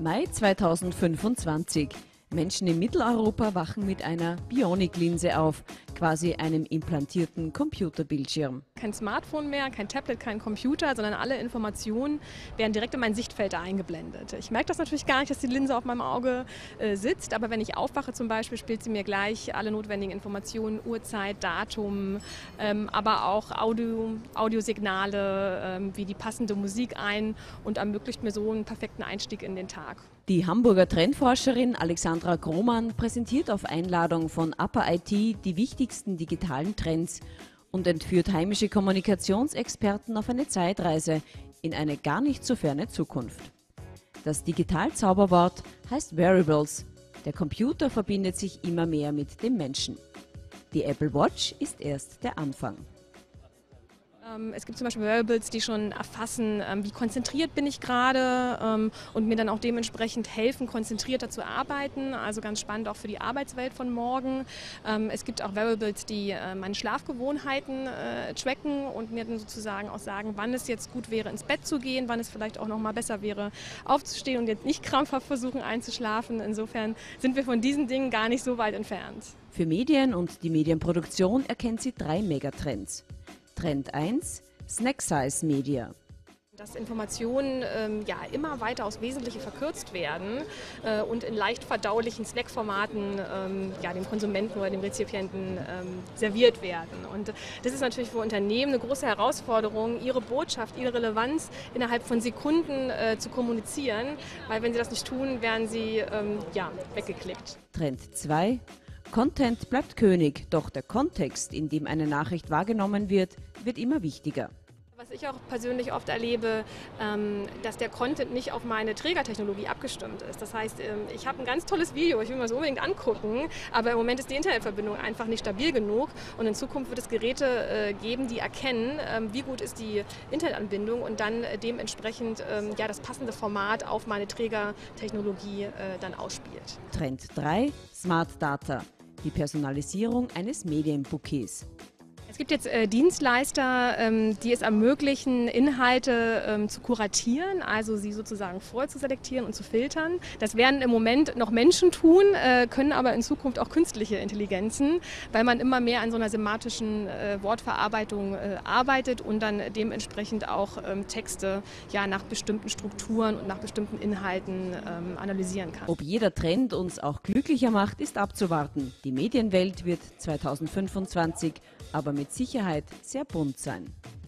Mai 2025. Menschen in Mitteleuropa wachen mit einer Bionik-Linse auf, quasi einem implantierten Computerbildschirm. Kein Smartphone mehr, kein Tablet, kein Computer, sondern alle Informationen werden direkt in mein Sichtfeld eingeblendet. Ich merke das natürlich gar nicht, dass die Linse auf meinem Auge sitzt, aber wenn ich aufwache zum Beispiel, spielt sie mir gleich alle notwendigen Informationen, Uhrzeit, Datum, aber auch Audiosignale wie die passende Musik ein und ermöglicht mir so einen perfekten Einstieg in den Tag. Die Hamburger Trendforscherin Alexandra Grohmann präsentiert auf Einladung von Upper IT die wichtigsten digitalen Trends und entführt heimische Kommunikationsexperten auf eine Zeitreise in eine gar nicht so ferne Zukunft. Das Digital-Zauberwort heißt Wearables. Der Computer verbindet sich immer mehr mit dem Menschen. Die Apple Watch ist erst der Anfang. Es gibt zum Beispiel Wearables, die schon erfassen, wie konzentriert bin ich gerade und mir dann auch dementsprechend helfen, konzentrierter zu arbeiten. Also ganz spannend auch für die Arbeitswelt von morgen. Es gibt auch Wearables, die meine Schlafgewohnheiten tracken und mir dann sozusagen auch sagen, wann es jetzt gut wäre, ins Bett zu gehen, wann es vielleicht auch noch mal besser wäre, aufzustehen und jetzt nicht krampfhaft versuchen einzuschlafen. Insofern sind wir von diesen Dingen gar nicht so weit entfernt. Für Medien und die Medienproduktion erkennt sie 3 Megatrends. Trend 1: Snack-Size Media. Dass Informationen immer weiter aufs Wesentliche verkürzt werden und in leicht verdaulichen Snackformaten dem Konsumenten oder dem Rezipienten serviert werden. Und das ist natürlich für Unternehmen eine große Herausforderung, ihre Botschaft, ihre Relevanz innerhalb von Sekunden zu kommunizieren, weil wenn sie das nicht tun, werden sie weggeklickt. Trend 2: Content bleibt König, doch der Kontext, in dem eine Nachricht wahrgenommen wird, wird immer wichtiger. Was ich auch persönlich oft erlebe, dass der Content nicht auf meine Trägertechnologie abgestimmt ist. Das heißt, ich habe ein ganz tolles Video, ich will mir das unbedingt angucken, aber im Moment ist die Internetverbindung einfach nicht stabil genug und in Zukunft wird es Geräte geben, die erkennen, wie gut ist die Internetanbindung und dann dementsprechend das passende Format auf meine Trägertechnologie dann ausspielt. Trend 3: Smart Data, die Personalisierung eines Medienbouquets. Es gibt jetzt Dienstleister, die es ermöglichen, Inhalte zu kuratieren, also sie sozusagen vorzuselektieren und zu filtern. Das werden im Moment noch Menschen tun, können aber in Zukunft auch künstliche Intelligenzen, weil man immer mehr an so einer semantischen Wortverarbeitung arbeitet und dann dementsprechend auch Texte nach bestimmten Strukturen und nach bestimmten Inhalten analysieren kann. Ob jeder Trend uns auch glücklicher macht, ist abzuwarten. Die Medienwelt wird 2025 aber mit Sicherheit sehr bunt sein.